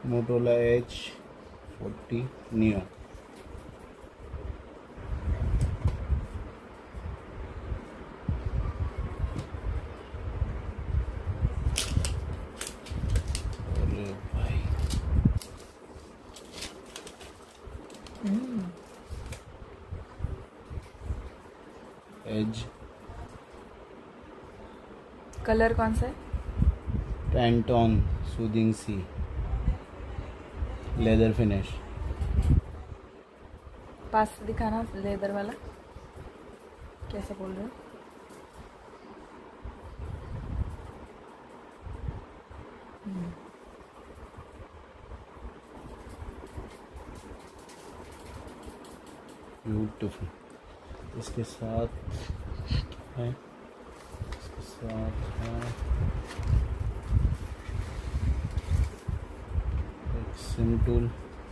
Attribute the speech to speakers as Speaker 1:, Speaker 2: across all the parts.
Speaker 1: Motorola H40 Neo। अरे भाई as
Speaker 2: colour कौन सा है?
Speaker 1: Pantone soothing sea, leather finish.
Speaker 2: पास से दिखाना लेदर वाला, कैसे बोल रहे हो?
Speaker 1: ब्यूटीफुल। इसके साथ है, इसके साथ है एक सिम टूल,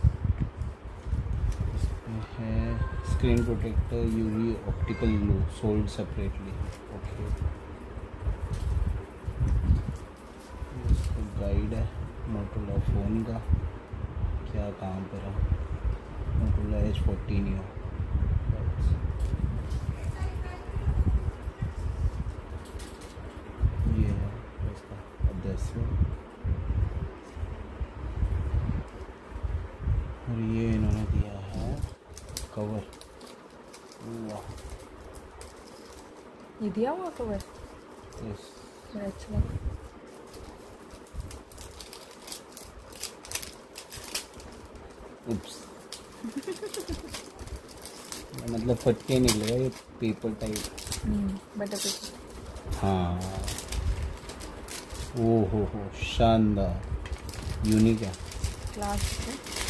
Speaker 1: इसमें है screen protector, UV optical glue sold separately. Okay, इसका गाइड है मोटोरोला फ़ोन का, क्या कहाँ पर है। Motorola H40 Neo। ये है इसका अड्रेस, और ये इन्होंने दिया है कवर। वाह,
Speaker 2: ये दिया हुआ कवर
Speaker 1: यस,
Speaker 2: अच्छा।
Speaker 1: उप्स मतलब फट के निकलेगा, ये पेपर टाइप।
Speaker 2: Butter paper.
Speaker 1: हाँ, ओ हो शानदार, यूनिक है।
Speaker 2: क्लास है।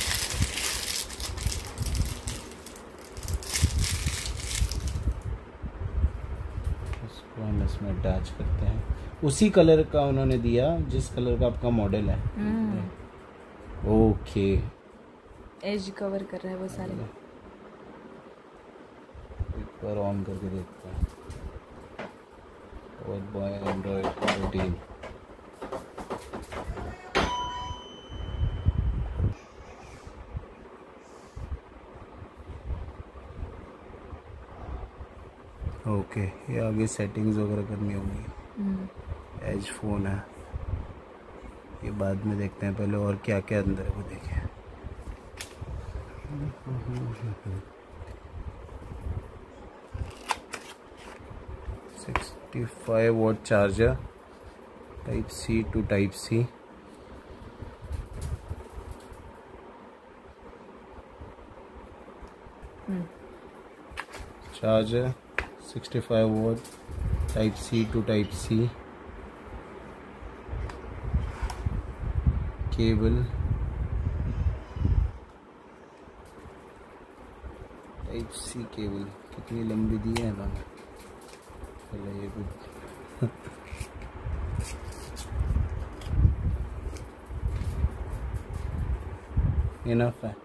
Speaker 1: इसको हम इसमें अटैच करते हैं। उसी कलर का उन्होंने दिया जिस कलर का आपका मॉडल है। ओके,
Speaker 2: एज कवर कर रहा है वो सारे।
Speaker 1: एक बार ऑन करके देखते हैं। और बाय एंड्रॉइड 14। ओके, ये आगे सेटिंग्स वगैरह करनी होंगी। एज फ़ोन है, ये बाद में देखते हैं, पहले और क्या क्या अंदर है वो देखें। 65 watt charger, type C to type C. Charger 65 watt, type C to type C. Cable type C cable, कितनी लंबी दी है ना, चलो ये भी इनफ है।